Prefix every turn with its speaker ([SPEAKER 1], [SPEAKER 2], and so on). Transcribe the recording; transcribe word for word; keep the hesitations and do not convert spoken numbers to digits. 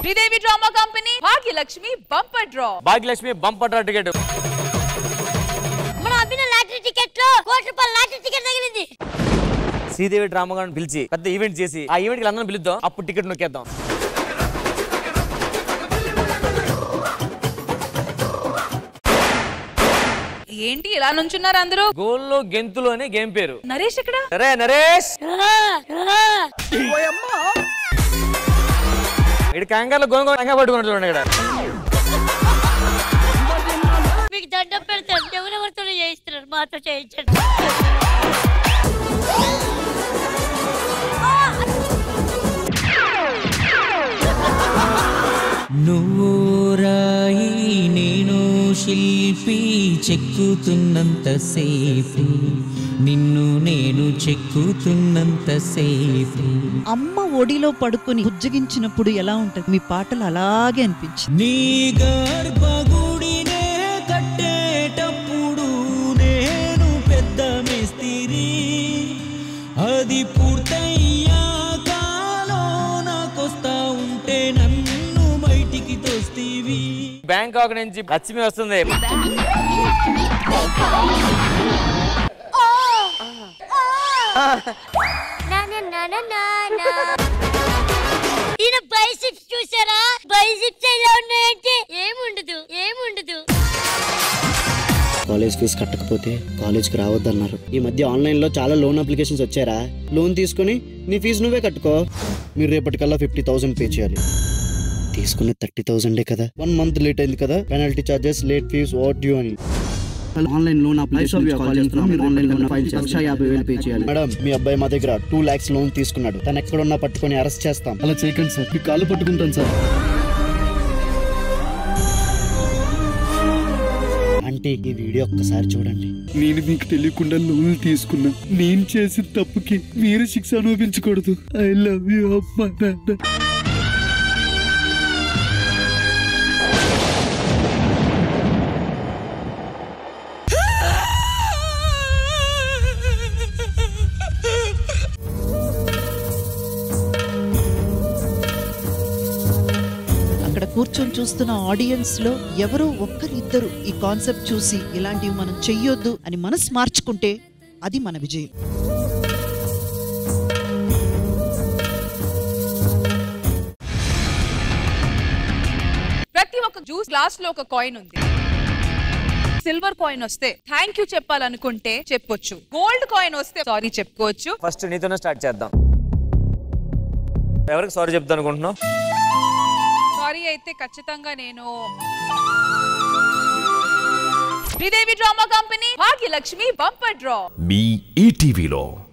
[SPEAKER 1] Sridevi drama company Bhagyalakshmi bumper draw.
[SPEAKER 2] Bhagyalakshmi bumper draw ticket.
[SPEAKER 3] మన అభిన lottery ticket లో కోటి రూపాయల లాటరీ టికెట్ తగిలింది.
[SPEAKER 2] శ్రీదేవి డ్రామా గాని పిలిచి పెద్ద ఈవెంట్ చేసి ఆ ఈవెంట్ కి అందరం పిలుద్దాం, అప్పుడు టికెట్ నొక్కేద్దాం.
[SPEAKER 1] ఏంటి ఇలా నుంచున్నారు అందరూ?
[SPEAKER 2] గోల్లో గెంతులు అనే గేమ్ పేరు.
[SPEAKER 1] నరేష్ ఎక్కడ?
[SPEAKER 2] సరే నరేష్ ఇక్కడ కంగారులో గోంగూర కంగా పట్టుకున్నాడు చూడండి. ఇక్కడ
[SPEAKER 3] మీకు దండం పెడతాం, ఎవరెవరితో చేయిస్తున్నారు మాతో చేయించండి.
[SPEAKER 4] నువ్వు రాయి నేను శిల్పి చెక్కుతున్నంత సేపు నిన్ను నేను చెక్కుతున్నంత సేపు.
[SPEAKER 5] అమ్మ ఒడిలో పడుకొని ఉజ్జగించినప్పుడు ఎలా ఉంటది? మీ పాటలు అలాగే అనిపించింది.
[SPEAKER 4] నీ గర్భగుడినే కట్టేటప్పుడు నేను పెద్ద మేస్తిరి, అది పూర్తయ్యాక నాకొస్తా ఉంటే నన్ను బయటికి తోస్తీవి.
[SPEAKER 2] బ్యాంకాక్ నుంచి లక్ష్మి వస్తుంది.
[SPEAKER 3] ఈయన బైసిప్స్ చూసారా? బైసిప్స్ ఎలా ఉన్నాయంటే ఏముండదు ఏముండదు.
[SPEAKER 6] కాలేజ్ ఫీజు కట్టకపోతే కాలేజ్కి రావద్దన్నారు. ఈ మధ్య ఆన్లైన్లో చాలా లోన్ అప్లికేషన్స్ వచ్చారా? లోన్ తీసుకుని నీ ఫీజు నువ్వే కట్టుకో. మీరు రేపటికల్లా ఫిఫ్టీ థౌసండ్ పే చేయాలి. తీసుకునే థర్టీ థౌసండే కదా, వన్ మంత్ లేట్ అయింది కదా, penalty charges, late fee, overdue అని.
[SPEAKER 7] ఆన్లైన్ లోన్ అప్లికేషన్ లక్ష యాభై వేలు పే చేయాలి.
[SPEAKER 6] మేడం, మీ అబ్బాయి మా దగ్గర టూ లాక్స్ లోన్ తీసుకున్నాడు. తను ఎక్కడున్నా పట్టుకొని అరెస్ట్ చేస్తాం.
[SPEAKER 7] అలా చేయకండి సార్, మీ కాళ్ళు పట్టుకుంటాను సార్.
[SPEAKER 6] అంటే ఈ వీడియో ఒక్కసారి చూడండి.
[SPEAKER 7] నేను మీకు తెలియకుండా లోన్ తీసుకున్నా. నేను చేసిన తప్పుకి మీరు శిక్ష అనుభవించకూడదు. ఐ లవ్ యూ అమ్మా నాన్న.
[SPEAKER 5] అక్కడ కూర్చొని చూస్తున్న ఆడియన్స్ లో ఎవరో ఒక్కరిద్దరు ఈ కాన్సెప్ట్ చూసి ఇలాంటివి మనం చెయ్యొద్దు అని మనసు మార్చుకుంటే అది మన విజయం.
[SPEAKER 1] ప్రతి ఒక్క జ్యూస్ గ్లాస్ లో ఒక కాయిన్ ఉంది. సిల్వర్ కాయిన్ వస్తే థ్యాంక్ యూ చెప్పాలనుకుంటే చెప్పొచ్చు. గోల్డ్ కాయిన్ వస్తే సారీ చెప్పుకోవచ్చు.
[SPEAKER 2] ఫస్ట్ నీతోనే స్టార్ట్ చేద్దాం. ఎవరికి సారీ చెప్తాను అనుకుంటున్నావు?
[SPEAKER 1] సారీ అయితే ఖచ్చితంగా నేను Sridevi drama company Bhagyalakshmi bumper draw.
[SPEAKER 8] మీ ఈటీవీలో